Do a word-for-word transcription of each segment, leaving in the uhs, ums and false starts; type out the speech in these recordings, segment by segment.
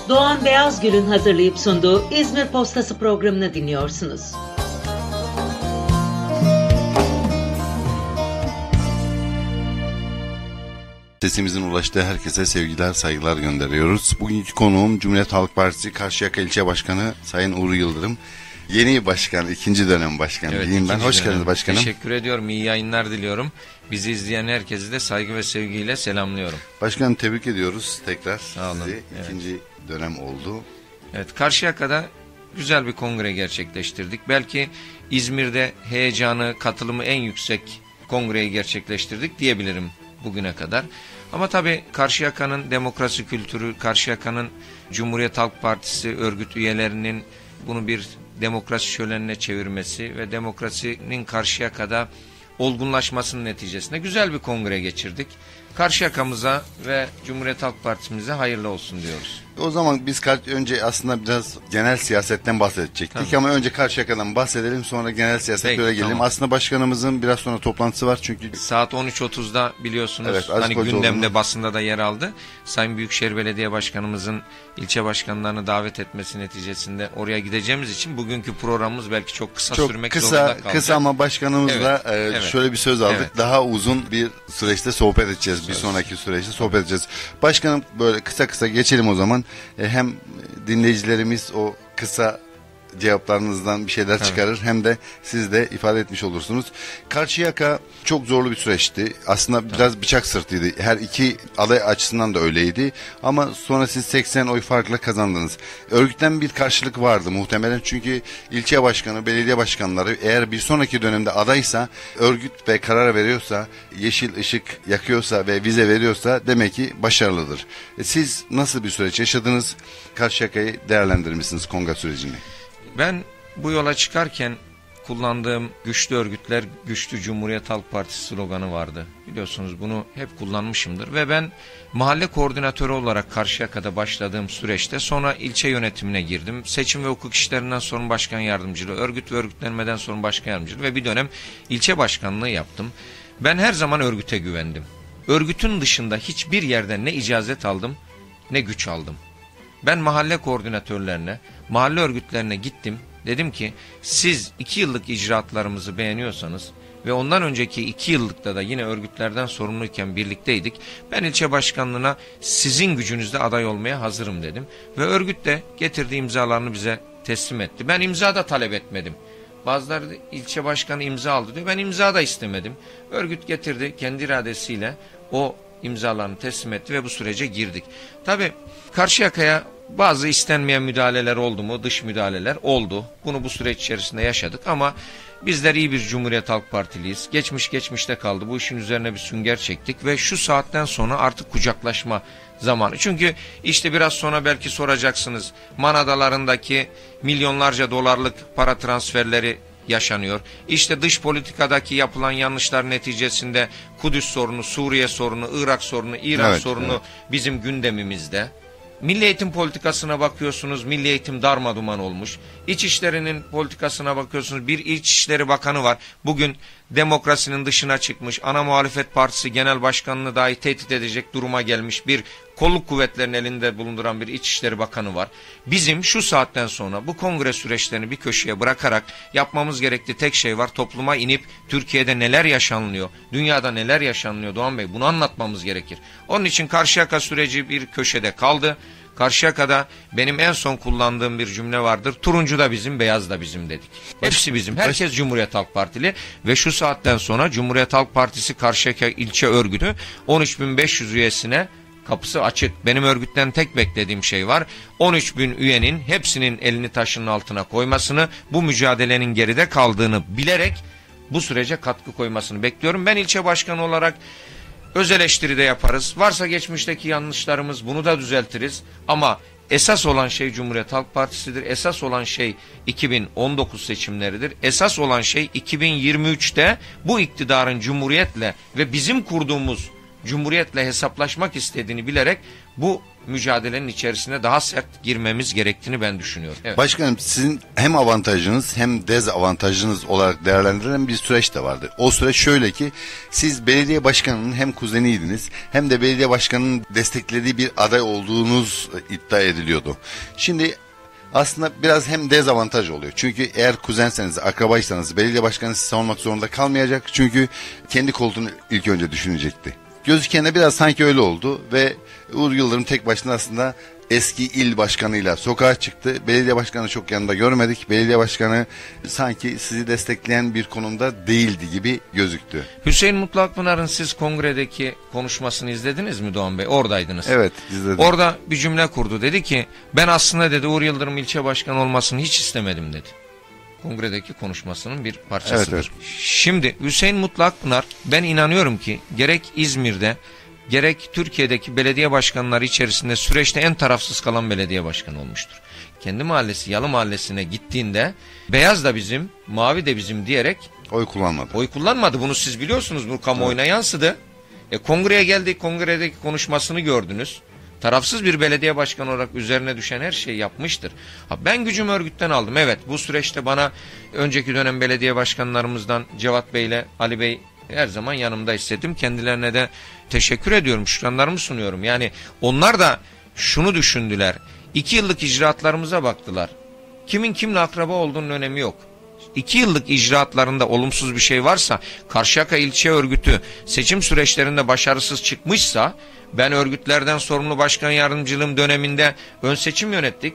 Doğan Beyazgül'ün hazırlayıp sunduğu İzmir Postası programını dinliyorsunuz. Sesimizin ulaştığı herkese sevgiler, saygılar gönderiyoruz. Bugünkü konuğum Cumhuriyet Halk Partisi Karşıyaka İlçe Başkanı Sayın Uğur Yıldırım. Yeni başkan, ikinci dönem başkanı evet, diyeyim ben. Hoş dönem. geldiniz başkanım. Teşekkür ediyorum, iyi yayınlar diliyorum. Bizi izleyen herkesi de saygı ve sevgiyle selamlıyorum. Başkanım tebrik ediyoruz tekrar. Sağ olun. Sizi. Evet. İkinci dönem oldu. Evet, Karşıyaka'da güzel bir kongre gerçekleştirdik. Belki İzmir'de heyecanı, katılımı en yüksek kongreyi gerçekleştirdik diyebilirim bugüne kadar. Ama tabii Karşıyaka'nın demokrasi kültürü, Karşıyaka'nın Cumhuriyet Halk Partisi örgüt üyelerinin bunu bir demokrasi şölenine çevirmesi ve demokrasinin Karşıyaka'da olgunlaşmasının neticesinde güzel bir kongre geçirdik. Karşıyaka'mıza ve Cumhuriyet Halk Partisi'mize hayırlı olsun diyoruz. O zaman biz önce aslında biraz genel siyasetten bahsedecektik. Tabii. Ama önce Karşıyaka'dan bahsedelim, sonra genel siyasete Peki, öyle gelelim. tamam. Aslında başkanımızın biraz sonra toplantısı var çünkü. Saat on üç otuzda biliyorsunuz, Evet, Aziz hani Kocaoğlu'nun gündemde, basında da yer aldı. Sayın Büyükşehir Belediye Başkanımızın ilçe başkanlarını davet etmesi neticesinde oraya gideceğimiz için bugünkü programımız belki çok kısa Çok sürmek kısa, zorunda kalacak. kısa ama başkanımızla Evet, e, evet. şöyle bir söz aldık. Evet. Daha uzun bir süreçte sohbet edeceğiz. Söz. Bir sonraki süreçte sohbet edeceğiz. Başkanım böyle kısa kısa geçelim o zaman. E, hem dinleyicilerimiz o kısa cevaplarınızdan bir şeyler çıkarır, evet. Hem de siz de ifade etmiş olursunuz. Karşıyaka çok zorlu bir süreçti. Aslında evet. Biraz bıçak sırtıydı. Her iki aday açısından da öyleydi. Ama sonra siz seksen oy farkla kazandınız. Örgütten bir karşılık vardı muhtemelen. Çünkü ilçe başkanı, belediye başkanları eğer bir sonraki dönemde adaysa, örgüt ve karar veriyorsa, yeşil ışık yakıyorsa ve vize veriyorsa demek ki başarılıdır. E siz nasıl bir süreç yaşadınız? Karşıyaka'yı değerlendirmişsiniz kongre sürecini. Ben bu yola çıkarken kullandığım güçlü örgütler, güçlü Cumhuriyet Halk Partisi sloganı vardı. Biliyorsunuz bunu hep kullanmışımdır ve ben mahalle koordinatörü olarak Karşıyaka'da başladığım süreçte sonra ilçe yönetimine girdim. Seçim ve hukuk işlerinden sonra başkan yardımcılığı, örgüt ve örgütlenmeden sonra başkan yardımcılığı ve bir dönem ilçe başkanlığı yaptım. Ben her zaman örgüte güvendim. Örgütün dışında hiçbir yerden ne icazet aldım ne güç aldım. Ben mahalle koordinatörlerine, mahalle örgütlerine gittim. Dedim ki siz iki yıllık icraatlarımızı beğeniyorsanız ve ondan önceki iki yıllıkta da yine örgütlerden sorumluyken birlikteydik. Ben ilçe başkanlığına sizin gücünüzde aday olmaya hazırım dedim. Ve örgüt de getirdiği imzalarını bize teslim etti. Ben imza da talep etmedim. Bazıları ilçe başkanı imza aldı diyor. Ben imza da istemedim. Örgüt getirdi kendi iradesiyle o imzalarını teslim etti ve bu sürece girdik. Tabii Karşıyaka'ya bazı istenmeyen müdahaleler oldu mu? Dış müdahaleler oldu. Bunu bu süreç içerisinde yaşadık ama bizler iyi bir Cumhuriyet Halk Partiliyiz. Geçmiş geçmişte kaldı. Bu işin üzerine bir sünger çektik ve şu saatten sonra artık kucaklaşma zamanı. Çünkü işte biraz sonra belki soracaksınız. Man adalarındaki milyonlarca dolarlık para transferleri yaşanıyor. İşte dış politikadaki yapılan yanlışlar neticesinde Kudüs sorunu, Suriye sorunu, Irak sorunu, İran evet, sorunu evet. Bizim gündemimizde. Milli eğitim politikasına bakıyorsunuz, milli eğitim darmaduman olmuş. İçişlerinin politikasına bakıyorsunuz, bir İçişleri Bakanı var. Bugün demokrasinin dışına çıkmış, ana muhalefet partisi genel başkanını dahi tehdit edecek duruma gelmiş bir kolluk kuvvetlerinin elinde bulunduran bir İçişleri Bakanı var. Bizim şu saatten sonra bu kongre süreçlerini bir köşeye bırakarak yapmamız gerektiği tek şey var. Topluma inip Türkiye'de neler yaşanılıyor, dünyada neler yaşanılıyor Doğan Bey, bunu anlatmamız gerekir. Onun için Karşıyaka süreci bir köşede kaldı. Karşıyaka'da benim en son kullandığım bir cümle vardır. Turuncu da bizim, beyaz da bizim dedik. Hepsi bizim. Herkes Cumhuriyet Halk Partili ve şu saatten sonra Cumhuriyet Halk Partisi Karşıyaka ilçe örgütü on üç bin beş yüz üyesine kapısı açık. Benim örgütten tek beklediğim şey var. on üç bin üyenin hepsinin elini taşının altına koymasını, bu mücadelenin geride kaldığını bilerek bu sürece katkı koymasını bekliyorum. Ben ilçe başkanı olarak öz eleştiri de yaparız. Varsa geçmişteki yanlışlarımız, bunu da düzeltiriz. Ama esas olan şey Cumhuriyet Halk Partisi'dir. Esas olan şey iki bin on dokuz seçimleridir. Esas olan şey iki bin yirmi üçte bu iktidarın Cumhuriyet'le ve bizim kurduğumuz Cumhuriyetle hesaplaşmak istediğini bilerek bu mücadelenin içerisine daha sert girmemiz gerektiğini ben düşünüyorum. Evet. Başkanım, sizin hem avantajınız hem dezavantajınız olarak değerlendirilen bir süreç de vardı. O süreç şöyle ki, siz belediye başkanının hem kuzeniydiniz hem de belediye başkanının desteklediği bir aday olduğunuz iddia ediliyordu. Şimdi aslında biraz hem dezavantaj oluyor. Çünkü eğer kuzenseniz, akrabaysanız belediye başkanı sizi savunmak zorunda kalmayacak. Çünkü kendi koltuğunu ilk önce düşünecekti. Gözükene biraz sanki öyle oldu ve Uğur Yıldırım tek başına aslında eski il başkanıyla sokağa çıktı. Belediye başkanı çok yanında görmedik. Belediye başkanı sanki sizi destekleyen bir konumda değildi gibi gözüktü. Hüseyin Mutlu Akpınar'ın siz kongredeki konuşmasını izlediniz mi Doğan Bey? Oradaydınız. Evet, izledim. Orada bir cümle kurdu. Dedi ki, ben aslında dedi Uğur Yıldırım ilçe başkanı olmasını hiç istemedim dedi. Kongredeki konuşmasının bir parçasıdır. Evet, evet. Şimdi Hüseyin Mutlu Akpınar, ben inanıyorum ki gerek İzmir'de gerek Türkiye'deki belediye başkanları içerisinde süreçte en tarafsız kalan belediye başkanı olmuştur. Kendi mahallesi Yalı Mahallesi'ne gittiğinde beyaz da bizim, mavi de bizim diyerek oy kullanmadı. Oy kullanmadı. Bunu siz biliyorsunuz. Bu kamuoyuna evet. yansıdı. E, kongreye geldik. Kongredeki konuşmasını gördünüz. Tarafsız bir belediye başkanı olarak üzerine düşen her şeyi yapmıştır. Ha, ben gücümü örgütten aldım. Evet, bu süreçte bana önceki dönem belediye başkanlarımızdan Cevat Bey ile Ali Bey her zaman yanımda hissettim. Kendilerine de teşekkür ediyorum. Şükranlarımı sunuyorum. Yani onlar da şunu düşündüler. İki yıllık icraatlarımıza baktılar. Kimin kimle akraba olduğunun önemi yok. İki yıllık icraatlarında olumsuz bir şey varsa, Karşıyaka İlçe Örgütü seçim süreçlerinde başarısız çıkmışsa, ben örgütlerden sorumlu başkan yardımcılığım döneminde ön seçim yönettik.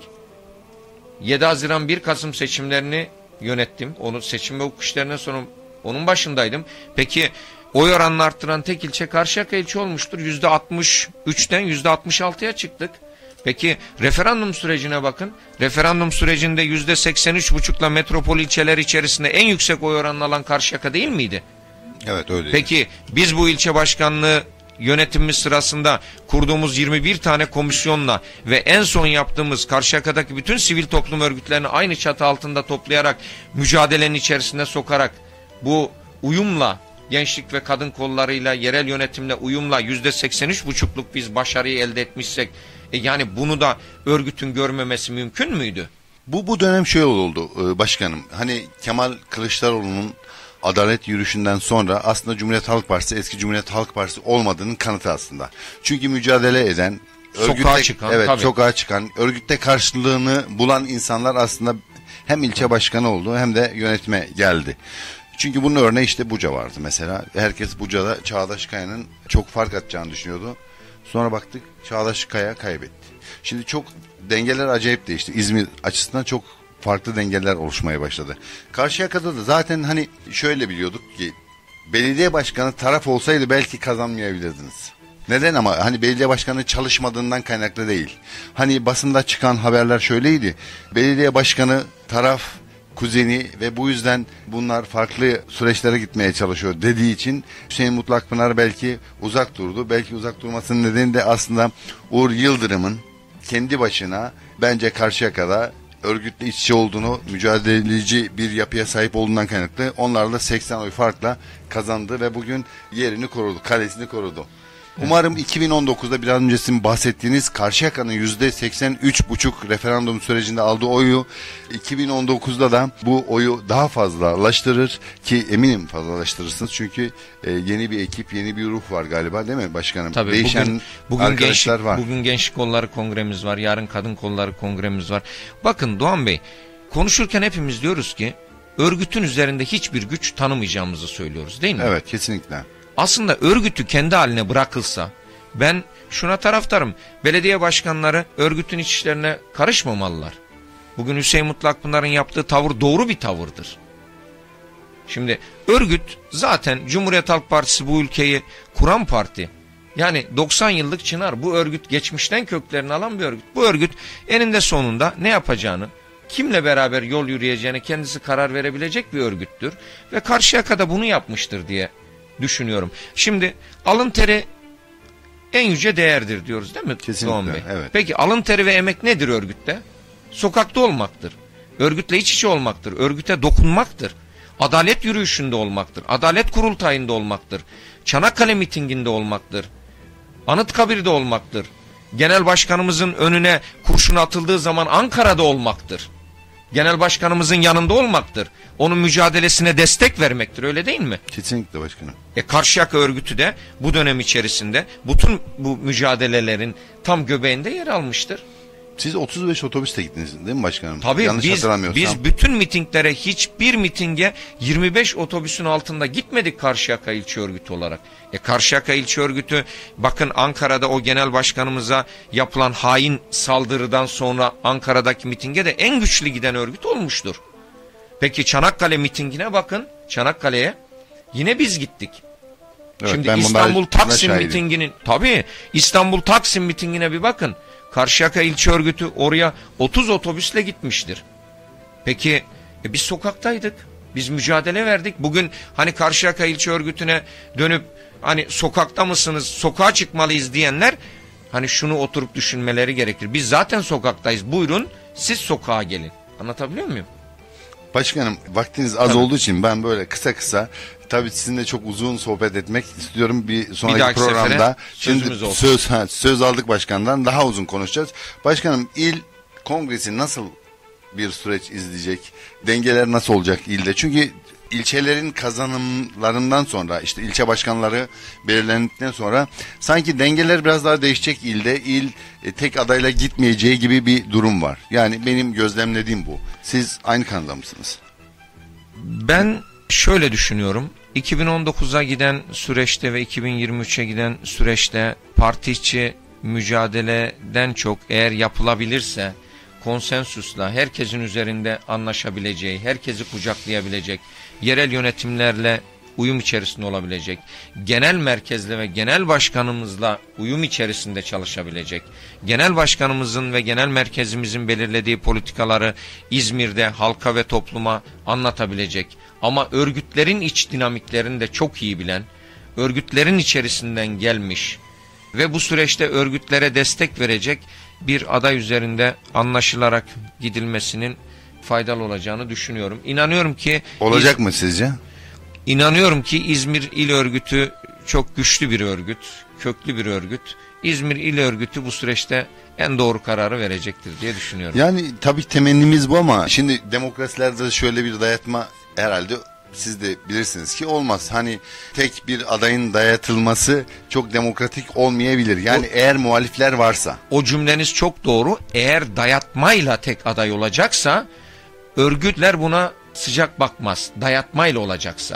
yedi Haziran bir Kasım seçimlerini yönettim. Onu seçim ve hukuk işlerinden sonra onun başındaydım. Peki oy oranını arttıran tek ilçe Karşıyaka ilçe olmuştur. yüzde altmış üçten yüzde altmış altıya çıktık. Peki referandum sürecine bakın. Referandum sürecinde yüzde seksen üç buçukla metropol ilçeler içerisinde en yüksek oy oranını alan Karşıyaka değil miydi? Evet, öyle. Peki biz bu ilçe başkanlığı yönetimimiz sırasında kurduğumuz yirmi bir tane komisyonla ve en son yaptığımız Karşıyaka'daki bütün sivil toplum örgütlerini aynı çatı altında toplayarak, mücadelenin içerisine sokarak, bu uyumla, gençlik ve kadın kollarıyla, yerel yönetimle uyumla yüzde seksen üç buçukluk biz başarıyı elde etmişsek, e yani bunu da örgütün görmemesi mümkün müydü? Bu bu dönem şöyle oldu başkanım. Hani Kemal Kılıçdaroğlu'nun adalet yürüyüşünden sonra aslında Cumhuriyet Halk Partisi eski Cumhuriyet Halk Partisi olmadığının kanıtı aslında. Çünkü mücadele eden, örgütte, sokağa çıkan, evet, tabii. sokağa çıkan, örgütte karşılığını bulan insanlar aslında hem ilçe başkanı oldu hem de yönetime geldi. Çünkü bunun örneği işte Buca vardı mesela. Herkes Buca'da Çağdaş Kaya'nın çok fark atacağını düşünüyordu. Sonra baktık Çağdaş Kaya kaybetti. Şimdi çok dengeler acayip değişti. İzmir açısından çok farklı dengeler oluşmaya başladı. Karşıyaka'da da zaten hani şöyle biliyorduk ki belediye başkanı taraf olsaydı belki kazanmayabilirdiniz. Neden ama hani belediye başkanı çalışmadığından kaynaklı değil. Hani basında çıkan haberler şöyleydi. Belediye başkanı taraf, kuzeni ve bu yüzden bunlar farklı süreçlere gitmeye çalışıyor dediği için Hüseyin Mutlu Akpınar belki uzak durdu. Belki uzak durmasının nedeni de aslında Uğur Yıldırım'ın kendi başına bence Karşıyaka'da örgütle iç içe olduğunu, mücadeleci bir yapıya sahip olduğundan kaynaklı onlarla seksen oy farkla kazandı ve bugün yerini korudu, kalesini korudu. Umarım iki bin on dokuzda biraz öncesinde bahsettiğiniz Karşıyaka'nın yüzde seksen üç buçuk referandum sürecinde aldığı oyu iki bin on dokuzda da bu oyu daha fazlalaştırır ki eminim fazlalaştırırsınız çünkü e, yeni bir ekip, yeni bir ruh var galiba değil mi başkanım? Tabii, değişen bugün, bugün arkadaşlar gençlik, var. Bugün gençlik kolları kongremiz var, yarın kadın kolları kongremiz var. Bakın Doğan Bey, konuşurken hepimiz diyoruz ki örgütün üzerinde hiçbir güç tanımayacağımızı söylüyoruz değil mi? Evet, kesinlikle. Aslında örgütü kendi haline bırakılsa, ben şuna taraftarım, belediye başkanları örgütün iç işlerine karışmamalılar. Bugün Hüseyin Mutlu Akpınar'ın yaptığı tavır doğru bir tavırdır. Şimdi örgüt zaten Cumhuriyet Halk Partisi bu ülkeyi kuran parti. Yani doksan yıllık çınar, bu örgüt geçmişten köklerini alan bir örgüt. Bu örgüt eninde sonunda ne yapacağını, kimle beraber yol yürüyeceğine kendisi karar verebilecek bir örgüttür. Ve Karşıyaka'da bunu yapmıştır diye düşünüyorum. Şimdi alın teri en yüce değerdir diyoruz değil mi Doğan Bey? Evet. Peki alın teri ve emek nedir örgütte? Sokakta olmaktır. Örgütle iç içe olmaktır. Örgüte dokunmaktır. Adalet yürüyüşünde olmaktır. Adalet kurultayında olmaktır. Çanakkale mitinginde olmaktır. Anıtkabir'de olmaktır. Genel başkanımızın önüne kurşun atıldığı zaman Ankara'da olmaktır. Genel başkanımızın yanında olmaktır. Onun mücadelesine destek vermektir, öyle değil mi? Kesinlikle başkanım. E Karşıyaka örgütü de bu dönem içerisinde bütün bu mücadelelerin tam göbeğinde yer almıştır. Siz otuz beş otobüste gittiniz değil mi başkanım? Tabii Yanlış biz, hatırlamıyorsam. biz bütün mitinglere, hiçbir mitinge yirmi beş otobüsün altında gitmedik Karşıyaka İlçe Örgütü olarak. E Karşıyaka İlçe Örgütü, bakın Ankara'da o genel başkanımıza yapılan hain saldırıdan sonra Ankara'daki mitinge de en güçlü giden örgüt olmuştur. Peki Çanakkale mitingine bakın, Çanakkale'ye yine biz gittik. Evet, Şimdi İstanbul Taksim mitinginin, tabii İstanbul Taksim mitingine bir bakın. Karşıyaka İlçe Örgütü oraya otuz otobüsle gitmiştir. Peki e biz sokaktaydık. Biz mücadele verdik. Bugün hani Karşıyaka İlçe Örgütü'ne dönüp hani sokakta mısınız, sokağa çıkmalıyız diyenler hani şunu oturup düşünmeleri gerekir. Biz zaten sokaktayız. Buyurun siz sokağa gelin. Anlatabiliyor muyum? Başkanım, vaktiniz az Tabii. olduğu için ben böyle kısa kısa, tabii sizinle çok uzun sohbet etmek istiyorum bir sonraki Bir programda. Şimdi olsun. söz ha, söz aldık başkandan, daha uzun konuşacağız. Başkanım, il kongresi nasıl bir süreç izleyecek? Dengeler nasıl olacak ilde? Çünkü ilçelerin kazanımlarından sonra, işte ilçe başkanları belirlendikten sonra sanki dengeler biraz daha değişecek ilde. İl e, tek adayla gitmeyeceği gibi bir durum var. Yani benim gözlemlediğim bu. Siz aynı kanıda mısınız? Ben şöyle düşünüyorum. iki bin on dokuza giden süreçte ve iki bin yirmi üçe giden süreçte parti içi mücadeleden çok, eğer yapılabilirse konsensusla herkesin üzerinde anlaşabileceği, herkesi kucaklayabilecek, yerel yönetimlerle uyum içerisinde olabilecek, genel merkezle ve genel başkanımızla uyum içerisinde çalışabilecek, genel başkanımızın ve genel merkezimizin belirlediği politikaları İzmir'de halka ve topluma anlatabilecek, ama örgütlerin iç dinamiklerini de çok iyi bilen, örgütlerin içerisinden gelmiş ve bu süreçte örgütlere destek verecek bir aday üzerinde anlaşılarak gidilmesinin faydalı olacağını düşünüyorum. İnanıyorum ki... Olacak mı sizce? İnanıyorum ki İzmir İl Örgütü çok güçlü bir örgüt, köklü bir örgüt. İzmir İl Örgütü bu süreçte en doğru kararı verecektir diye düşünüyorum. Yani tabii temennimiz bu, ama şimdi demokrasilerde şöyle bir dayatma herhalde siz de bilirsiniz ki olmaz. Hani tek bir adayın dayatılması çok demokratik olmayabilir. Yani o, eğer muhalifler varsa. O cümleniz çok doğru. Eğer dayatmayla tek aday olacaksa örgütler buna sıcak bakmaz. Dayatmayla olacaksa.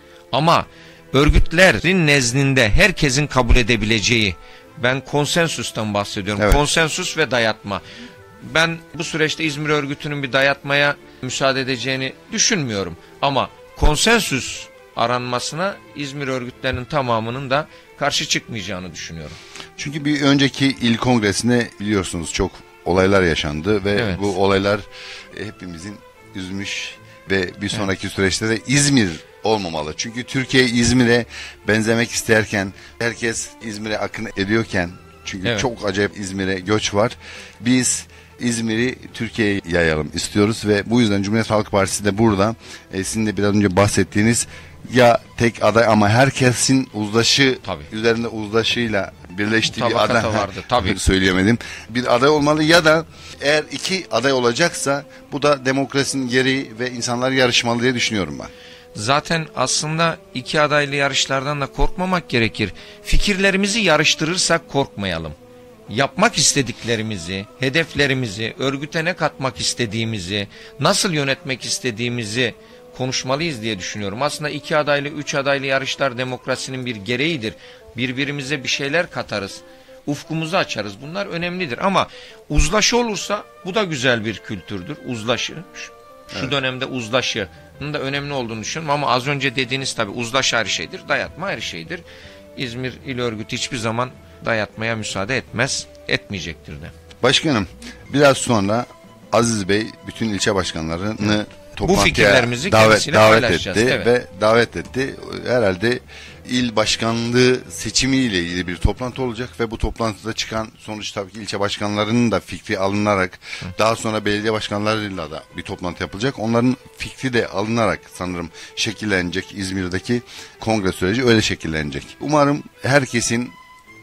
Ama örgütlerin nezdinde herkesin kabul edebileceği, ben konsensustan bahsediyorum. Evet. Konsensus ve dayatma. Ben bu süreçte İzmir Örgütü'nün bir dayatmaya müsaade edeceğini düşünmüyorum. Ama konsensus aranmasına İzmir örgütlerinin tamamının da karşı çıkmayacağını düşünüyorum. Çünkü bir önceki il kongresinde biliyorsunuz çok olaylar yaşandı ve evet, bu olaylar hepimizin üzmüş ve bir sonraki evet, süreçte de İzmir olmamalı. Çünkü Türkiye İzmir'e benzemek isterken, herkes İzmir'e akın ediyorken, çünkü evet, çok acayip İzmir'e göç var. Biz İzmir'i Türkiye'ye yayalım istiyoruz ve bu yüzden Cumhuriyet Halk Partisi de burada e, sizin de biraz önce bahsettiğiniz, ya tek aday ama herkesin uzlaşı, tabii, üzerinde uzlaşıyla birleştiği bir aday vardı, tabii. söyleyemedim. Bir aday olmalı, ya da eğer iki aday olacaksa bu da demokrasinin gereği ve insanlar yarışmalı diye düşünüyorum ben. Zaten aslında iki adaylı yarışlardan da korkmamak gerekir. Fikirlerimizi yarıştırırsak korkmayalım. Yapmak istediklerimizi, hedeflerimizi, örgüte ne katmak istediğimizi, nasıl yönetmek istediğimizi konuşmalıyız diye düşünüyorum. Aslında iki adaylı, üç adaylı yarışlar demokrasinin bir gereğidir. Birbirimize bir şeyler katarız, ufkumuzu açarız. Bunlar önemlidir, ama uzlaşı olursa bu da güzel bir kültürdür. Uzlaşı, şu, şu evet, dönemde uzlaşının da önemli olduğunu düşünüyorum. Ama az önce dediğiniz tabii uzlaşı ayrı şeydir, dayatma ayrı şeydir. İzmir İl Örgütü hiçbir zaman dayatmaya müsaade etmez, etmeyecektir de. Başkanım, biraz sonra Aziz Bey bütün ilçe başkanlarını evet, toplantıya davet, davet etti, evet, ve davet etti. Herhalde il başkanlığı seçimiyle ilgili bir toplantı olacak ve bu toplantıda çıkan sonuç tabii ki ilçe başkanlarının da fikri alınarak, hı, daha sonra belediye başkanlarıyla da bir toplantı yapılacak. Onların fikri de alınarak sanırım şekillenecek İzmir'deki kongre süreci, öyle şekillenecek. Umarım herkesin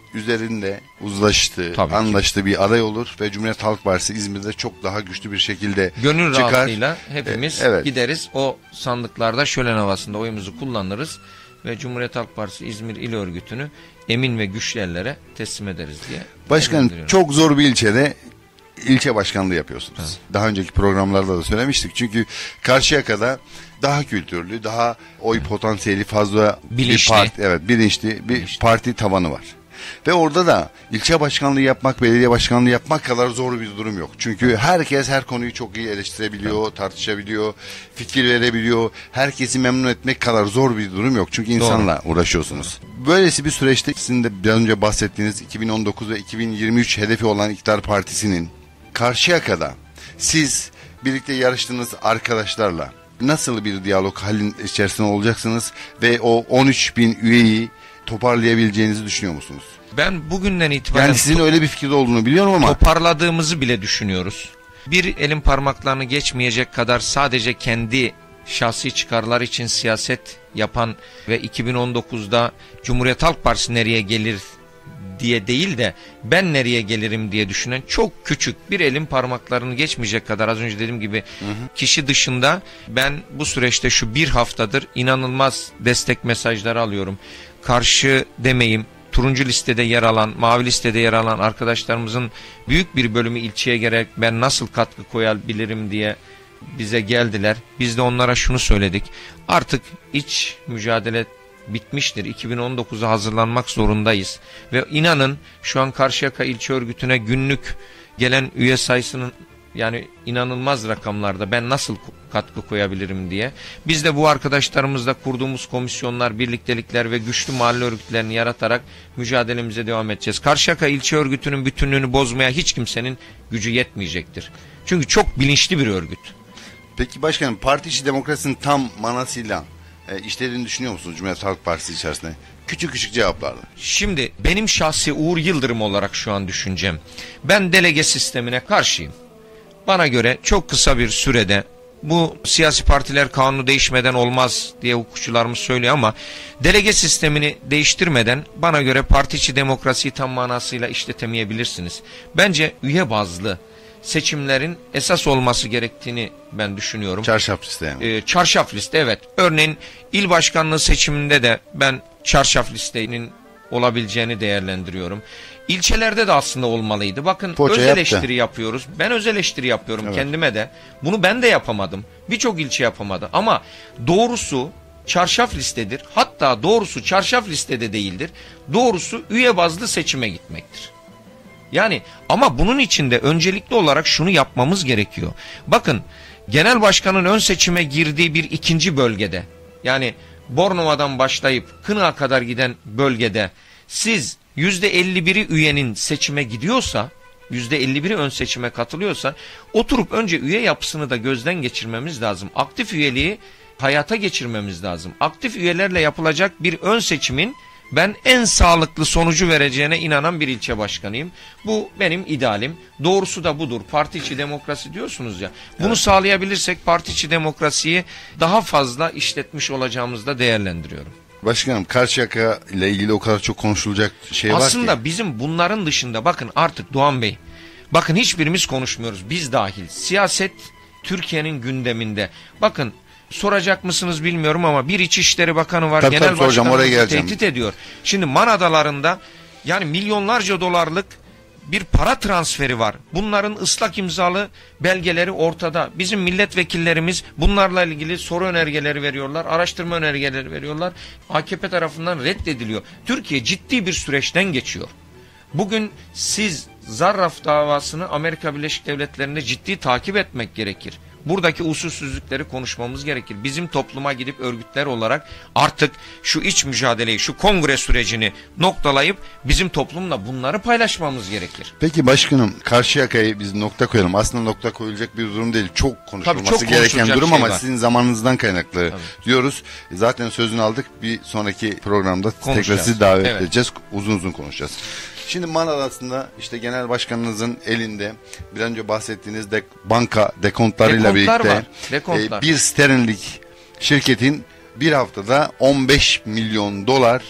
üzerinde uzlaştığı, Tabii anlaştığı bir aday olur ve Cumhuriyet Halk Partisi İzmir'de çok daha güçlü bir şekilde gönül çıkar. rahatlığıyla hepimiz e, evet. gideriz. O sandıklarda şölen havasında oyumuzu kullanırız ve Cumhuriyet Halk Partisi İzmir İl Örgütü'nü emin ve güçlü ellere teslim ederiz diye. Başkanım, çok zor bir ilçede ilçe başkanlığı yapıyorsunuz. Evet. Daha önceki programlarda da söylemiştik. Çünkü Karşıyaka'da daha kültürlü, daha oy potansiyeli fazla bilinçli. bir parti, evet, bilinçli bir bilinçli. parti tabanı var. Ve orada da ilçe başkanlığı yapmak, belediye başkanlığı yapmak kadar zor bir durum yok. Çünkü herkes her konuyu çok iyi eleştirebiliyor, evet. tartışabiliyor, fikir verebiliyor. Herkesi memnun etmek kadar zor bir durum yok. Çünkü insanla Doğru. uğraşıyorsunuz. Böylesi bir süreçte sizin de biraz önce bahsettiğiniz iki bin on dokuz ve iki bin yirmi üç hedefi olan İktidar Partisi'nin Karşıyaka'da siz birlikte yarıştığınız arkadaşlarla nasıl bir diyalog halin içerisinde olacaksınız ve o on üç bin üyeyi toparlayabileceğinizi düşünüyor musunuz? Ben bugünden itibaren... Yani sizin öyle bir fikirde olduğunu biliyorum ama... Toparladığımızı bile düşünüyoruz. Bir elin parmaklarını geçmeyecek kadar sadece kendi şahsi çıkarlar için siyaset yapan ve iki bin on dokuzda Cumhuriyet Halk Partisi nereye gelir diye değil de ben nereye gelirim diye düşünen çok küçük, bir elin parmaklarını geçmeyecek kadar, az önce dediğim gibi hı hı. kişi dışında ben bu süreçte şu bir haftadır inanılmaz destek mesajları alıyorum. Karşı demeyim, turuncu listede yer alan, mavi listede yer alan arkadaşlarımızın büyük bir bölümü ilçeye gerek ben nasıl katkı koyabilirim diye bize geldiler. Biz de onlara şunu söyledik. Artık iç mücadele bitmiştir. iki bin on dokuza hazırlanmak zorundayız. Ve inanın şu an Karşıyaka İlçe Örgütü'ne günlük gelen üye sayısının yani inanılmaz rakamlarda, ben nasıl katkı koyabilirim diye. Biz de bu arkadaşlarımızla kurduğumuz komisyonlar, birliktelikler ve güçlü mahalle örgütlerini yaratarak mücadelemize devam edeceğiz. Karşıyaka İlçe Örgütü'nün bütünlüğünü bozmaya hiç kimsenin gücü yetmeyecektir. Çünkü çok bilinçli bir örgüt. Peki başkanım, parti içi demokrasinin tam manasıyla e, işlediğini düşünüyor musunuz Cumhuriyet Halk Partisi içerisinde? Küçük küçük cevaplarla. Şimdi benim şahsi Uğur Yıldırım olarak şu an düşüncem. Ben delege sistemine karşıyım. Bana göre çok kısa bir sürede, bu siyasi partiler kanunu değişmeden olmaz diye hukukçularımız söylüyor ama delege sistemini değiştirmeden bana göre parti içi demokrasiyi tam manasıyla işletemeyebilirsiniz. Bence üye bazlı seçimlerin esas olması gerektiğini ben düşünüyorum. Çarşaf liste yani. Ee, çarşaf liste, evet. Örneğin il başkanlığı seçiminde de ben çarşaf listenin olabileceğini değerlendiriyorum. İlçelerde de aslında olmalıydı. Bakın, Poça öz yaptı. eleştiri yapıyoruz. Ben öz eleştiri yapıyorum evet. kendime de. Bunu ben de yapamadım. Birçok ilçe yapamadı. Ama doğrusu çarşaf listedir. Hatta doğrusu çarşaf listede değildir. Doğrusu üye bazlı seçime gitmektir. Yani ama bunun için de öncelikli olarak şunu yapmamız gerekiyor. Bakın, genel başkanın ön seçime girdiği bir ikinci bölgede, yani Bornova'dan başlayıp Kınık'a kadar giden bölgede siz yüzde elli biri üyenin seçime gidiyorsa, yüzde elli biri ön seçime katılıyorsa, oturup önce üye yapısını da gözden geçirmemiz lazım. Aktif üyeliği hayata geçirmemiz lazım. Aktif üyelerle yapılacak bir ön seçimin ben en sağlıklı sonucu vereceğine inanan bir ilçe başkanıyım. Bu benim idealim. Doğrusu da budur. Parti içi demokrasi diyorsunuz ya. Bunu evet. sağlayabilirsek parti içi demokrasiyi daha fazla işletmiş olacağımızı da değerlendiriyorum. Başkanım, Karşıyaka ile ilgili o kadar çok konuşulacak şey var ki. Aslında bizim bunların dışında bakın artık Doğan Bey, bakın hiçbirimiz konuşmuyoruz, biz dahil. Siyaset Türkiye'nin gündeminde. Bakın, soracak mısınız bilmiyorum ama bir İçişleri Bakanı var, tabii, genel başkanımızı tehdit ediyor. Şimdi Man Adaları'nda yani milyonlarca dolarlık bir para transferi var. Bunların ıslak imzalı belgeleri ortada. Bizim milletvekillerimiz bunlarla ilgili soru önergeleri veriyorlar, araştırma önergeleri veriyorlar. A K P tarafından reddediliyor. Türkiye ciddi bir süreçten geçiyor. Bugün siz Zarraf davasını Amerika Birleşik Devletleri'nde ciddi takip etmek gerekir. Buradaki usulsüzlükleri konuşmamız gerekir. Bizim topluma gidip örgütler olarak artık şu iç mücadeleyi, şu kongre sürecini noktalayıp bizim toplumla bunları paylaşmamız gerekir. Peki başkanım, Karşıyaka'yı biz nokta koyalım. Aslında nokta koyulacak bir durum değil. Çok konuşulması Tabii, çok gereken durum şey ama var. Sizin zamanınızdan kaynaklı Tabii. diyoruz. Zaten sözünü aldık. Bir sonraki programda tekrar sizi davet evet. edeceğiz. Uzun uzun konuşacağız. Şimdi Man Adası'nda işte genel başkanınızın elinde bir önce bahsettiğiniz de banka dekontlarıyla birlikte e, bir sterlinlik şirketin bir haftada on beş milyon dolar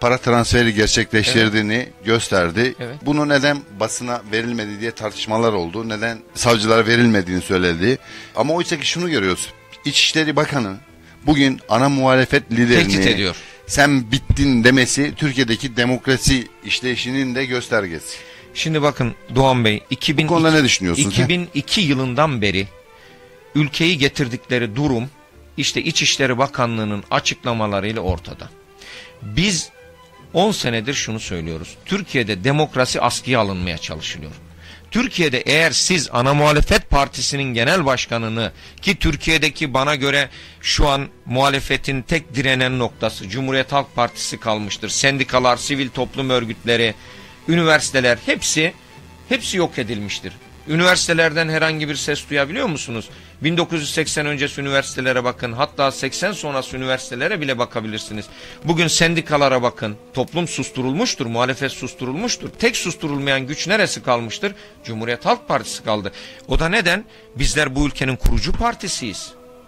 para transferi gerçekleştirdiğini evet. gösterdi. Evet. Bunu neden basına verilmedi diye tartışmalar oldu. Neden savcılara verilmediğini söyledi. Ama oysa ki şunu görüyoruz. İçişleri Bakanı bugün ana muhalefet liderini tehdit ediyor. Sen bittin demesi Türkiye'deki demokrasi işleyişinin de göstergesi. Şimdi bakın Doğan Bey, iki bin iki, bu konuda ne düşünüyorsunuz? iki bin iki yılından beri ülkeyi getirdikleri durum işte İçişleri Bakanlığı'nın açıklamalarıyla ortada. Biz on senedir şunu söylüyoruz. Türkiye'de demokrasi askıya alınmaya çalışılıyor. Türkiye'de eğer siz ana muhalefet partisinin genel başkanını, ki Türkiye'deki bana göre şu an muhalefetin tek direnen noktası Cumhuriyet Halk Partisi kalmıştır. Sendikalar, sivil toplum örgütleri, üniversiteler hepsi hepsi yok edilmiştir. Üniversitelerden herhangi bir ses duyabiliyor musunuz? bin dokuz yüz seksen öncesi üniversitelere bakın, hatta seksen sonrası üniversitelere bile bakabilirsiniz. Bugün sendikalara bakın, toplum susturulmuştur, muhalefet susturulmuştur. Tek susturulmayan güç neresi kalmıştır? Cumhuriyet Halk Partisi kaldı. O da neden? Bizler bu ülkenin kurucu partisiyiz.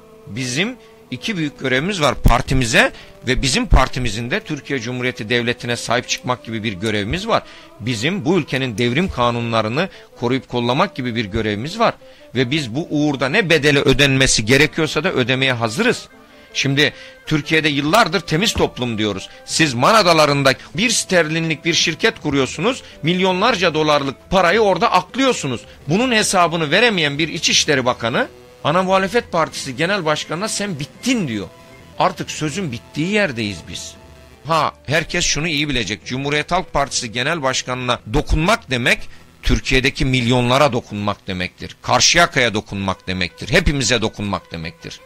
Bizim iki büyük görevimiz var, partimize ve bizim partimizin de Türkiye Cumhuriyeti Devleti'ne sahip çıkmak gibi bir görevimiz var. Bizim bu ülkenin devrim kanunlarını koruyup kollamak gibi bir görevimiz var. Ve biz bu uğurda ne bedeli ödenmesi gerekiyorsa da ödemeye hazırız. Şimdi Türkiye'de yıllardır temiz toplum diyoruz. Siz Man Adaları'nda bir sterlinlik bir şirket kuruyorsunuz, milyonlarca dolarlık parayı orada aklıyorsunuz. Bunun hesabını veremeyen bir İçişleri Bakanı, ana muhalefet partisi genel başkanına sen bittin diyor. Artık sözün bittiği yerdeyiz biz. Ha, herkes şunu iyi bilecek. Cumhuriyet Halk Partisi genel başkanına dokunmak demek, Türkiye'deki milyonlara dokunmak demektir. Karşıyaka'ya dokunmak demektir. Hepimize dokunmak demektir.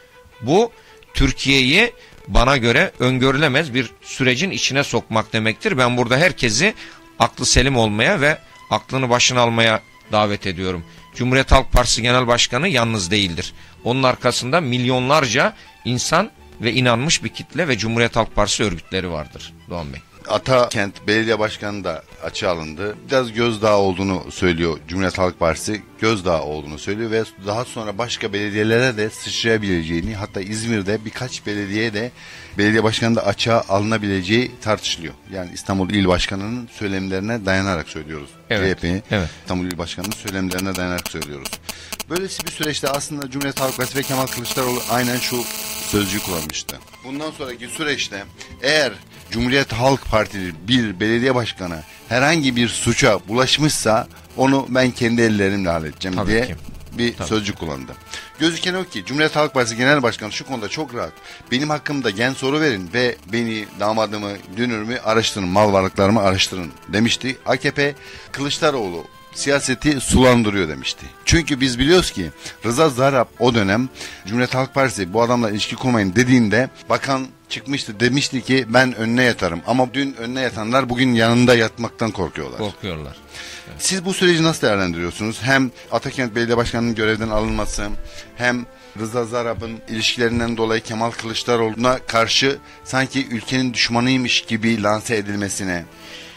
Bu Türkiye'yi bana göre öngörülemez bir sürecin içine sokmak demektir. Ben burada herkesi aklı selim olmaya ve aklını başına almaya davet ediyorum. Cumhuriyet Halk Partisi Genel Başkanı yalnız değildir. Onun arkasında milyonlarca insan ve inanmış bir kitle ve Cumhuriyet Halk Partisi örgütleri vardır Doğan Bey. Atakent Belediye Başkanı da açığa alındı. Biraz gözdağı olduğunu söylüyor Cumhuriyet Halk Partisi. Gözdağı olduğunu söylüyor ve daha sonra başka belediyelere de sıçrayabileceğini, hatta İzmir'de birkaç belediyeye de belediye başkanı da açığa alınabileceği tartışılıyor. Yani İstanbul İl Başkanı'nın söylemlerine dayanarak söylüyoruz. Evet, C H P'yi evet. İstanbul İl Başkanı'nın söylemlerine dayanarak söylüyoruz. Böylesi bir süreçte aslında Cumhuriyet Halk Partisi ve Kemal Kılıçdaroğlu aynen şu sözcüğü kullanmıştı. Bundan sonraki süreçte eğer Cumhuriyet Halk Partili bir belediye başkanı herhangi bir suça bulaşmışsa onu ben kendi ellerimle halledeceğim Tabii diye ki. bir Tabii. sözcük kullandı. Gözüken o ki Cumhuriyet Halk Partisi Genel Başkanı şu konuda çok rahat. Benim hakkımda gen soru verin ve beni, damadımı, dünürümü araştırın, mal varlıklarımı araştırın demişti. A K P Kılıçdaroğlu siyaseti sulandırıyor demişti. Çünkü biz biliyoruz ki Rıza Zarrab o dönem Cumhuriyet Halk Partisi bu adamla ilişki kurmayın dediğinde bakan çıkmıştı, demişti ki ben önüne yatarım. Ama dün önüne yatanlar bugün yanında yatmaktan korkuyorlar. Korkuyorlar. Evet. Siz bu süreci nasıl değerlendiriyorsunuz? Hem Atakent Belediye Başkanı'nın görevden alınması, hem Rıza Zarrab'ın ilişkilerinden dolayı Kemal Kılıçdaroğlu'na karşı sanki ülkenin düşmanıymış gibi lanse edilmesine.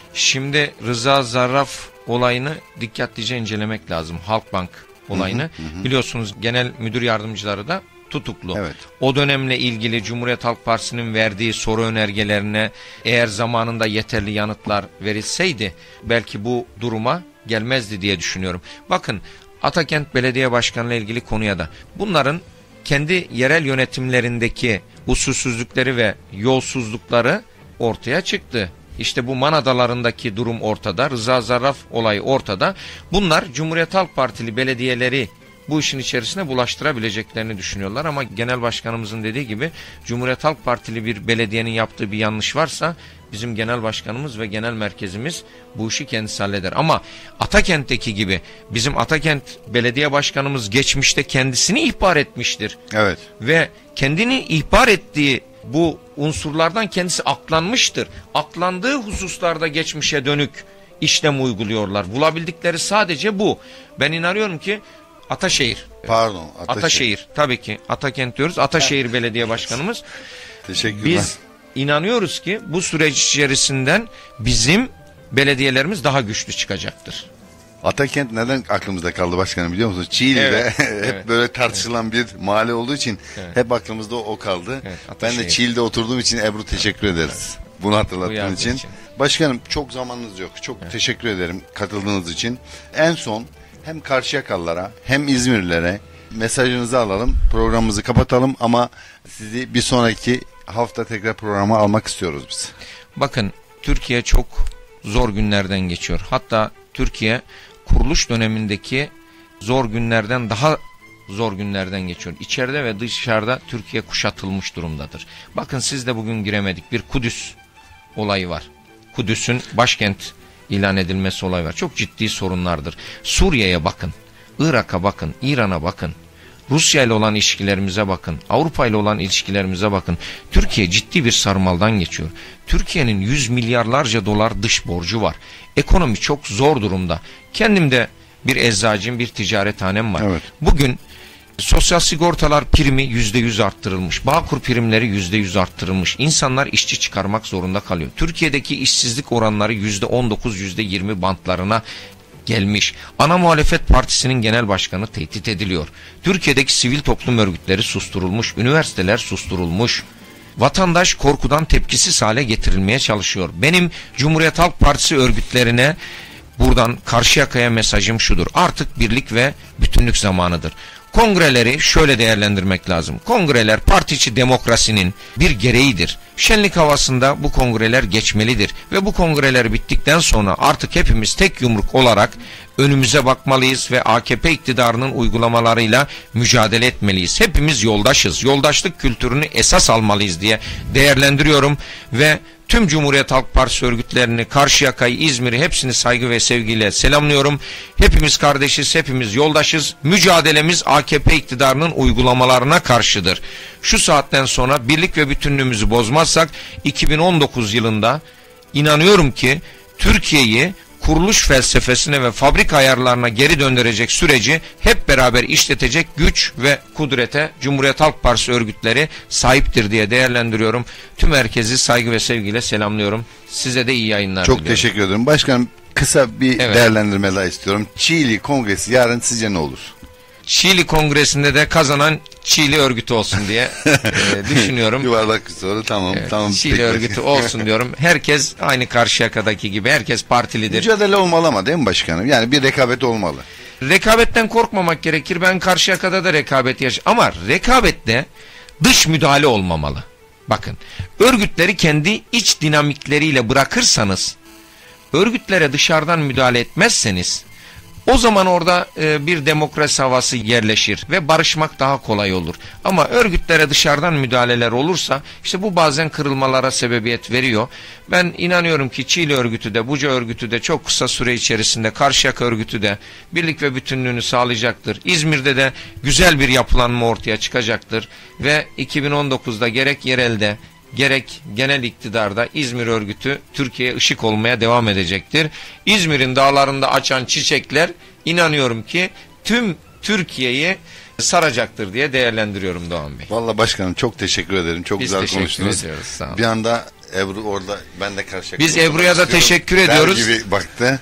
Şimdi Rıza Zarrab olayını dikkatlice incelemek lazım. Halkbank olayını. Hı hı hı. Biliyorsunuz genel müdür yardımcıları da tutuklu. Evet. O dönemle ilgili Cumhuriyet Halk Partisi'nin verdiği soru önergelerine eğer zamanında yeterli yanıtlar verilseydi belki bu duruma gelmezdi diye düşünüyorum. Bakın Atakent Belediye Başkanı ile ilgili konuya da bunların kendi yerel yönetimlerindeki usulsüzlükleri ve yolsuzlukları ortaya çıktı. İşte bu Man Adaları'ndaki durum ortada. Rıza Zarrab olayı ortada. Bunlar Cumhuriyet Halk Partili belediyeleri bu işin içerisine bulaştırabileceklerini düşünüyorlar. Ama Genel Başkanımızın dediği gibi Cumhuriyet Halk Partili bir belediyenin yaptığı bir yanlış varsa bizim Genel Başkanımız ve Genel Merkezimiz bu işi kendisi halleder. Ama Atakent'teki gibi bizim Atakent Belediye Başkanımız geçmişte kendisini ihbar etmiştir. Evet. Ve kendini ihbar ettiği bu unsurlardan kendisi aklanmıştır. Aklandığı hususlarda geçmişe dönük işlem uyguluyorlar. Bulabildikleri sadece bu. Ben inanıyorum ki Ataşehir. Pardon. Ataşehir. Ataşehir. Tabii ki Atakent diyoruz. Ataşehir Belediye Başkanımız. Teşekkürler. Biz inanıyoruz ki bu süreç içerisinden bizim belediyelerimiz daha güçlü çıkacaktır. Atakent neden aklımızda kaldı başkanım biliyor musunuz? Çiğli'de Evet, hep evet, böyle tartışılan evet. bir mahalle olduğu için evet. hep aklımızda o kaldı. Evet, ben de Çiğli'de oturduğum için Ebru teşekkür ederiz. Evet. bunu hatırlattığın Uyardığın için. için. Başkanım çok zamanınız yok. Çok evet. teşekkür ederim katıldığınız için. En son hem Karşıyakalılara hem İzmirlilere mesajınızı alalım. Programımızı kapatalım ama sizi bir sonraki hafta tekrar programa almak istiyoruz biz. Bakın, Türkiye çok zor günlerden geçiyor. Hatta Türkiye kuruluş dönemindeki zor günlerden daha zor günlerden geçiyor. İçeride ve dışarıda Türkiye kuşatılmış durumdadır. Bakın, siz de bugün giremedik. Bir Kudüs olayı var. Kudüs'ün başkent ilan edilmesi olayı var. Çok ciddi sorunlardır. Suriye'ye bakın, Irak'a bakın, İran'a bakın. Rusya ile olan ilişkilerimize bakın. Avrupa ile olan ilişkilerimize bakın. Türkiye ciddi bir sarmaldan geçiyor. Türkiye'nin yüz milyarlarca dolar dış borcu var. Ekonomi çok zor durumda. Kendim de bir eczacıyım, bir ticarethanem var. Evet. Bugün sosyal sigortalar primi yüzde yüz arttırılmış. Bağkur primleri yüzde yüz arttırılmış. İnsanlar işçi çıkarmak zorunda kalıyor. Türkiye'deki işsizlik oranları yüzde on dokuz yüzde yirmi bantlarına gelmiş. Ana muhalefet partisinin genel başkanı tehdit ediliyor. Türkiye'deki sivil toplum örgütleri susturulmuş. Üniversiteler susturulmuş. Vatandaş korkudan tepkisiz hale getirilmeye çalışıyor. Benim Cumhuriyet Halk Partisi örgütlerine buradan Karşıyaka'ya mesajım şudur: artık birlik ve bütünlük zamanıdır. Kongreleri şöyle değerlendirmek lazım. Kongreler parti içi demokrasinin bir gereğidir. Şenlik havasında bu kongreler geçmelidir. Ve bu kongreler bittikten sonra artık hepimiz tek yumruk olarak önümüze bakmalıyız ve A K P iktidarının uygulamalarıyla mücadele etmeliyiz. Hepimiz yoldaşız. Yoldaşlık kültürünü esas almalıyız diye değerlendiriyorum ve tüm Cumhuriyet Halk Partisi örgütlerini, Karşıyaka'yı, İzmir'i, hepsini saygı ve sevgiyle selamlıyorum. Hepimiz kardeşiz, hepimiz yoldaşız. Mücadelemiz A K P iktidarının uygulamalarına karşıdır. Şu saatten sonra birlik ve bütünlüğümüzü bozmazsak iki bin on dokuz yılında inanıyorum ki Türkiye'yi kuruluş felsefesine ve fabrika ayarlarına geri döndürecek süreci hep beraber işletecek güç ve kudrete Cumhuriyet Halk Partisi örgütleri sahiptir diye değerlendiriyorum. Tüm herkesi saygı ve sevgiyle selamlıyorum. Size de iyi yayınlar Çok diliyorum. teşekkür ederim. Başkanım, kısa bir evet. değerlendirme daha istiyorum. Çiğli Kongresi yarın sizce ne olur? Çiğli Kongresi'nde de kazanan Çiğli örgütü olsun diye e, düşünüyorum. Yuvarlak bir soru, tamam. Evet, tamam. Çiğli peki. örgütü olsun diyorum. Herkes aynı Karşıyaka'daki gibi, herkes partilidir. Mücadele olmalı ama değil mi başkanım? Yani bir rekabet olmalı. Rekabetten korkmamak gerekir. Ben Karşıyaka'da da rekabet yaş. Ama rekabette dış müdahale olmamalı. Bakın, örgütleri kendi iç dinamikleriyle bırakırsanız, örgütlere dışarıdan müdahale etmezseniz, o zaman orada e, bir demokrasi havası yerleşir ve barışmak daha kolay olur. Ama örgütlere dışarıdan müdahaleler olursa işte bu bazen kırılmalara sebebiyet veriyor. Ben inanıyorum ki Çiğli örgütü de, Buca örgütü de çok kısa süre içerisinde, Karşıyaka örgütü de birlik ve bütünlüğünü sağlayacaktır. İzmir'de de güzel bir yapılanma ortaya çıkacaktır ve iki bin on dokuzda gerek yerelde gerek genel iktidarda İzmir örgütü Türkiye'ye ışık olmaya devam edecektir. İzmir'in dağlarında açan çiçekler inanıyorum ki tüm Türkiye'yi saracaktır diye değerlendiriyorum Doğan Bey. Vallahi başkanım çok teşekkür ederim. Çok Biz güzel konuştunuz. Ediyoruz, sağ olun. Bir anda Ebru orada, ben de Karşıyaka. Biz Ebru'ya da teşekkür ediyoruz. Der gibi baktı.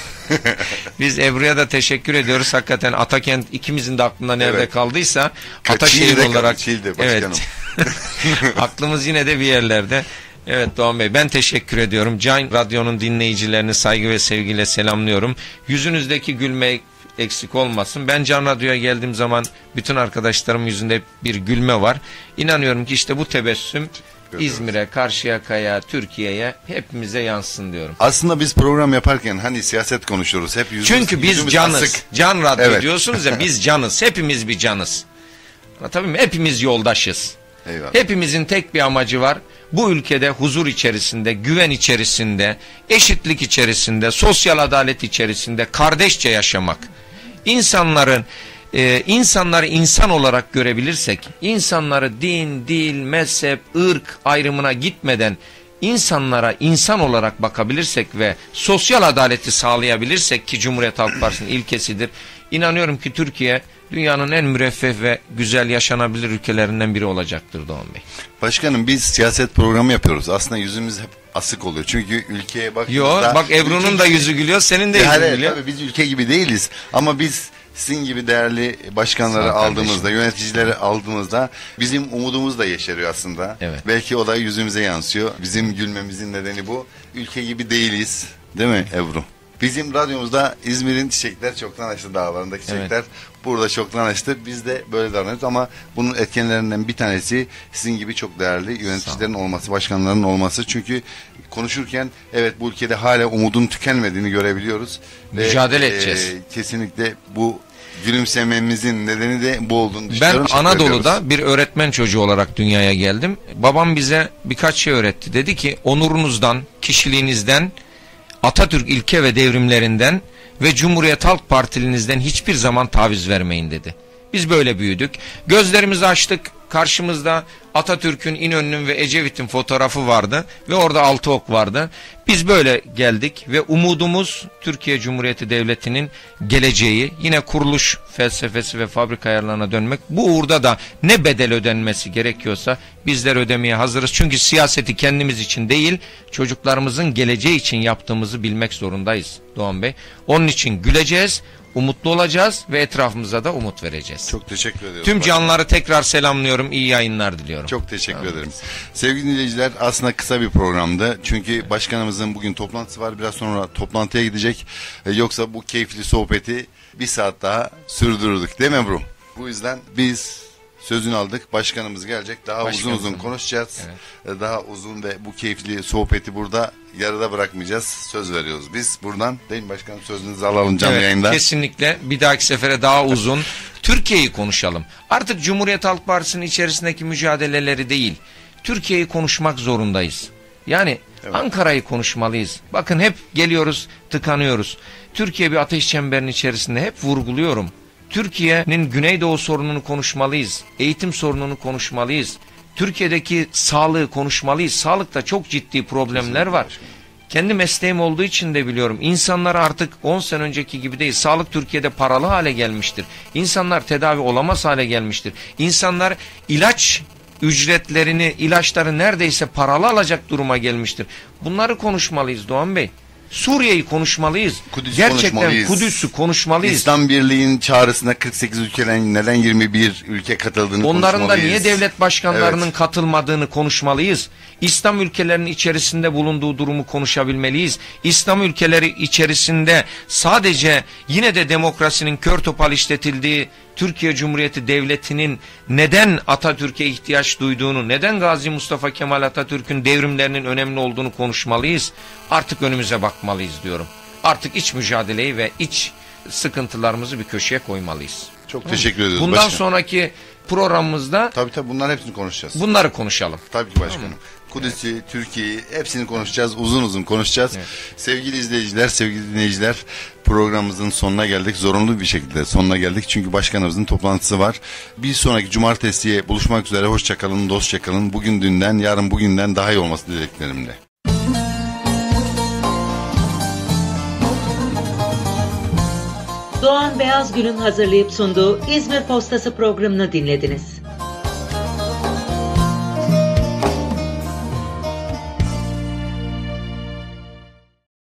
Biz Ebru'ya da teşekkür ediyoruz. Hakikaten Atakent ikimizin de aklında nerede evet. kaldıysa Ataşehir olarak. Çiğli'de başkanım. Evet. Aklımız yine de bir yerlerde. Evet Doğan Bey, ben teşekkür ediyorum. Can Radyo'nun dinleyicilerini saygı ve sevgiyle selamlıyorum. Yüzünüzdeki gülme eksik olmasın. Ben Can Radyo'ya geldiğim zaman bütün arkadaşlarımın yüzünde bir gülme var. İnanıyorum ki işte bu tebessüm İzmir'e, Karşıyaka'ya, Türkiye'ye, hepimize yansın diyorum. Aslında biz program yaparken hani siyaset konuşuyoruz. Hep yüzümüz, Çünkü biz canız. Asık. Can Radyo evet. diyorsunuz ya, biz canız. Hepimiz bir canız. Tabii mi? Hepimiz yoldaşız. Eyvallah. Hepimizin tek bir amacı var. Bu ülkede huzur içerisinde, güven içerisinde, eşitlik içerisinde, sosyal adalet içerisinde kardeşçe yaşamak. İnsanların Ee, insanları insan olarak görebilirsek, insanları din, dil, mezhep, ırk ayrımına gitmeden insanlara insan olarak bakabilirsek ve sosyal adaleti sağlayabilirsek ki Cumhuriyet Halk Partisi'nin ilkesidir. İnanıyorum ki Türkiye dünyanın en müreffeh ve güzel yaşanabilir ülkelerinden biri olacaktır Doğan Bey. Başkanım, biz siyaset programı yapıyoruz. Aslında yüzümüz hep asık oluyor. Çünkü ülkeye baktığımızda... Yo, bak Ebru'nun da yüzü gülüyor, senin de yüzün yani, gülüyor. Tabii biz ülke gibi değiliz ama biz sizin gibi değerli başkanları Sağ ol aldığımızda, kardeşim. yöneticileri aldığımızda bizim umudumuz da yeşeriyor aslında. Evet. Belki o da yüzümüze yansıyor. Bizim gülmemizin nedeni bu. Ülke gibi değiliz. Değil mi Ebru? Bizim radyomuzda İzmir'in çiçekler çoktan açtı, dağlarındaki çiçekler evet. burada çoktan açtı. Biz de böyle davranıyoruz ama bunun etkenlerinden bir tanesi sizin gibi çok değerli yöneticilerin olması, başkanların olması. Çünkü konuşurken evet bu ülkede hala umudun tükenmediğini görebiliyoruz. Mücadele Ve, edeceğiz. E, kesinlikle bu gülümsememizin nedeni de bu olduğunu Ben düşünüyorum. Anadolu'da bir öğretmen çocuğu olarak dünyaya geldim. Babam bize birkaç şey öğretti. Dedi ki onurunuzdan, kişiliğinizden, Atatürk ilke ve devrimlerinden ve Cumhuriyet Halk Partilinizden hiçbir zaman taviz vermeyin dedi. Biz böyle büyüdük. Gözlerimizi açtık. Karşımızda Atatürk'ün, İnönü'nün ve Ecevit'in fotoğrafı vardı ve orada altı ok vardı. Biz böyle geldik ve umudumuz Türkiye Cumhuriyeti Devleti'nin geleceği, yine kuruluş felsefesi ve fabrika ayarlarına dönmek. Bu uğurda da ne bedel ödenmesi gerekiyorsa bizler ödemeye hazırız. Çünkü siyaseti kendimiz için değil, çocuklarımızın geleceği için yaptığımızı bilmek zorundayız Doğan Bey. Onun için güleceğiz, umutlu olacağız ve etrafımıza da umut vereceğiz. Çok teşekkür ediyorum. Tüm canlıları tekrar selamlıyorum. İyi yayınlar diliyorum. Çok teşekkür Tamam. ederim. Sevgili dinleyiciler, aslında kısa bir programdı. Çünkü başkanımızın bugün toplantısı var. Biraz sonra toplantıya gidecek. E, yoksa bu keyifli sohbeti bir saat daha sürdürürdük. Değil mi Ebru? Bu yüzden biz sözünü aldık. Başkanımız gelecek. Daha uzun uzun konuşacağız. Evet. Daha uzun ve bu keyifli sohbeti burada yarıda bırakmayacağız. Söz veriyoruz. Biz buradan, değil mi başkanım, sözünüzü alalım canlı evet, yayında. Kesinlikle. Bir dahaki sefere daha uzun. Türkiye'yi konuşalım. Artık Cumhuriyet Halk Partisi'nin içerisindeki mücadeleleri değil, Türkiye'yi konuşmak zorundayız. Yani evet. Ankara'yı konuşmalıyız. Bakın hep geliyoruz, tıkanıyoruz. Türkiye bir ateş çemberinin içerisinde, hep vurguluyorum. Türkiye'nin Güneydoğu sorununu konuşmalıyız. Eğitim sorununu konuşmalıyız. Türkiye'deki sağlığı konuşmalıyız. Sağlıkta çok ciddi problemler var. Kendi mesleğim olduğu için de biliyorum. İnsanlar artık on sene önceki gibi değil. Sağlık Türkiye'de paralı hale gelmiştir. İnsanlar tedavi olamaz hale gelmiştir. İnsanlar ilaç ücretlerini, ilaçları neredeyse paralı alacak duruma gelmiştir. Bunları konuşmalıyız Doğan Bey. Suriye'yi konuşmalıyız. Kudüs Gerçekten konuşmalıyız. Kudüs'ü konuşmalıyız. İslam Birliği'nin çağrısına kırk sekiz ülkeden neden yirmi bir ülke katıldığını Onların konuşmalıyız. da niye devlet başkanlarının evet. katılmadığını konuşmalıyız. İslam ülkelerinin içerisinde bulunduğu durumu konuşabilmeliyiz. İslam ülkeleri içerisinde sadece yine de demokrasinin kör topal işletildiği Türkiye Cumhuriyeti Devleti'nin neden Atatürk'e ihtiyaç duyduğunu, neden Gazi Mustafa Kemal Atatürk'ün devrimlerinin önemli olduğunu konuşmalıyız. Artık önümüze bakmalıyız diyorum. Artık iç mücadeleyi ve iç sıkıntılarımızı bir köşeye koymalıyız. Çok tamam. teşekkür ediyoruz. Bundan başkanım. sonraki programımızda tabii tabii bunların hepsini konuşacağız. Bunları konuşalım. Tabii ki başkanım. Tamam. Kudüs'ü, evet. Türkiye'yi hepsini konuşacağız. Uzun uzun konuşacağız. Evet. Sevgili izleyiciler, sevgili dinleyiciler, programımızın sonuna geldik. Zorunlu bir şekilde sonuna geldik. Çünkü başkanımızın toplantısı var. Bir sonraki cumartesiye buluşmak üzere. Hoşça kalın, dostça kalın. Bugün dünden, yarın bugünden daha iyi olması dileklerimle. Doğan Beyazgül'ün hazırlayıp sunduğu İzmir Postası programını dinlediniz.